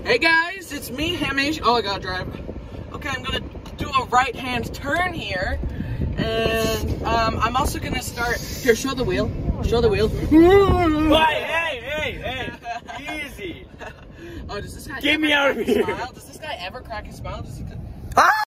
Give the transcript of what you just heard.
Hey guys, it's me, Haminations. Oh, I gotta drive. Okay, I'm gonna do a right-hand turn here, and I'm also gonna start. Here, show the wheel. Show the wheel. Hey, easy. Oh, does this guy? Get me out of here. Smile? Does this guy ever crack a smile? Does he?